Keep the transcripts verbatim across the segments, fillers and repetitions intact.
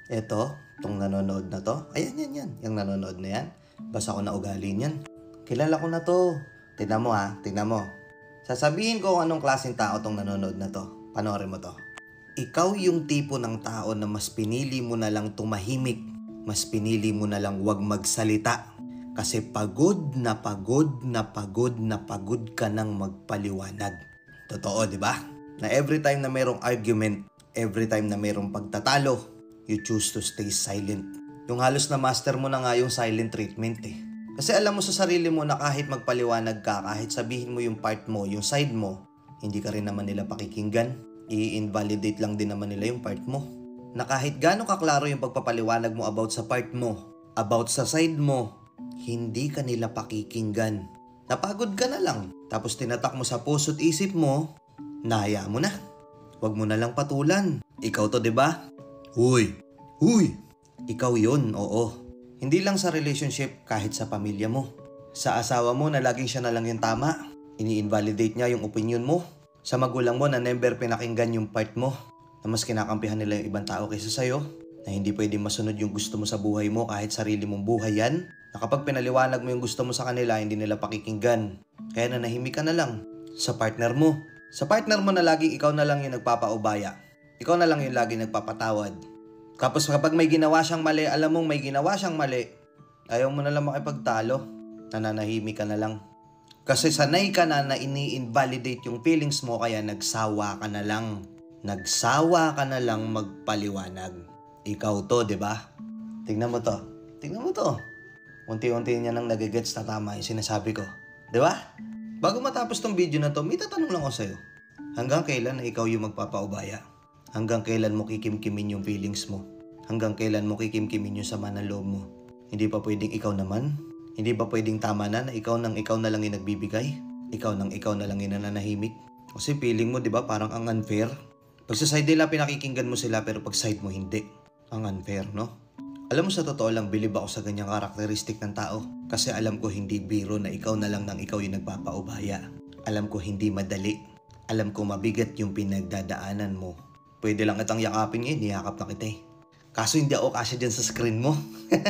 Eto, tong nanonood na to. Ayan, yan, yan. Yung nanonood na yan. Basta ko na ugali niyan. Kilala ko na to. Tignan mo ha, tignan mo. Sasabihin ko kung anong klaseng tao tong nanonood na to. Panoorin mo to. Ikaw yung tipo ng tao na mas pinili mo na lang tumahimik. Mas pinili mo na lang wag magsalita. Kasi pagod na pagod na pagod na pagod ka nang magpaliwanag. Totoo, di ba? Na every time na mayroong argument, every time na mayroong pagtatalo, you choose to stay silent. Yung halos na master mo na nga yung silent treatment eh. Kasi alam mo sa sarili mo na kahit magpaliwanag ka, kahit sabihin mo yung part mo, yung side mo, hindi ka rin naman nila pakikinggan. I-invalidate lang din naman nila yung part mo. Na kahit gaano kaklaro yung pagpapaliwanag mo about sa part mo, about sa side mo, hindi ka nila pakikinggan. Napagod ka na lang. Tapos tinatak mo sa puso't isip mo, nahaya mo na. Huwag mo na lang patulan. Ikaw to, 'di ba? Huy. Huy. Ikaw 'yon, oo. Hindi lang sa relationship, kahit sa pamilya mo. Sa asawa mo na laging siya na lang yung tama. Ini-invalidate niya yung opinion mo. Sa magulang mo na never pinakinggan yung part mo. Na mas kinakampihan nila yung ibang tao kaysa sa'yo. Na hindi pwedeng masunod yung gusto mo sa buhay mo kahit sarili mong buhay yan. Na kapag pinaliwanag mo yung gusto mo sa kanila, hindi nila pakikinggan. Kaya nanahimik ka na lang sa partner mo. Sa partner mo na laging ikaw na lang yung nagpapaubaya. Ikaw na lang yung laging nagpapatawad. Tapos kapag may ginawa siyang mali, alam mong may ginawa siyang mali, ayaw mo na lang makipagtalo. Nananahimik ka na lang. Kasi sanay ka na na ini-invalidate yung feelings mo, kaya nagsawa ka na lang. Nagsawa ka na lang magpaliwanag. Ikaw to, di ba? Tingnan mo to. Tingnan mo to. Unti-unti niya nang nagigets na tama yung sinasabi ko. Di ba? Bago matapos tong video na to, may tatanong lang ako sa'yo. Hanggang kailan na ikaw yung magpapaubaya? Hanggang kailan mo kikimkimin yung feelings mo? Hanggang kailan mo kikimkimin yung sama ng loob mo? Hindi pa pwedeng ikaw naman? Hindi ba pwedeng tama na na ikaw nang ikaw na lang yung nagbibigay? Ikaw nang ikaw na lang yung nananahimik? Kasi feeling mo, di ba, parang ang unfair? Pag sa side nila, pinakikinggan mo sila, pero pag side mo, hindi. Ang unfair, no? Alam mo, sa totoo lang, bilib ako sa ganyang karakteristik ng tao. Kasi alam ko hindi biro na ikaw na lang nang ikaw yung nagpapaubaya. Alam ko hindi madali. Alam ko mabigat yung pinagdadaanan mo. Pwede lang itang yakapin ngayon, niyakap na kita eh. Kaso hindi ako kasya dyan sa screen mo.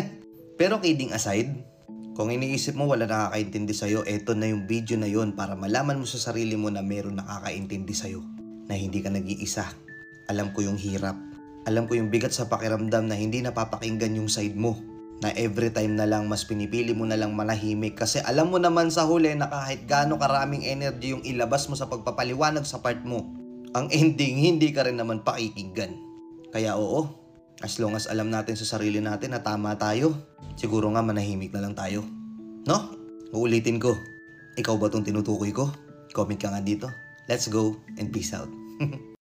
Pero kidding aside, kung iniisip mo wala nakakaintindi sa'yo, eto na yung video na yon para malaman mo sa sarili mo na meron nakakaintindi sa'yo. Na hindi ka nag-iisa. Alam ko yung hirap. Alam ko yung bigat sa pakiramdam na hindi napapakinggan yung side mo. Na every time na lang mas pinipili mo na lang manahimik. Kasi alam mo naman sa huli na kahit gaano karaming energy yung ilabas mo sa pagpapaliwanag sa part mo, ang ending, hindi ka rin naman pakikinggan. Kaya oo, as long as alam natin sa sarili natin na tama tayo, siguro nga manahimik na lang tayo. No? Uulitin ko. Ikaw ba tong tinutukoy ko? Comment ka nga dito. Let's go and peace out.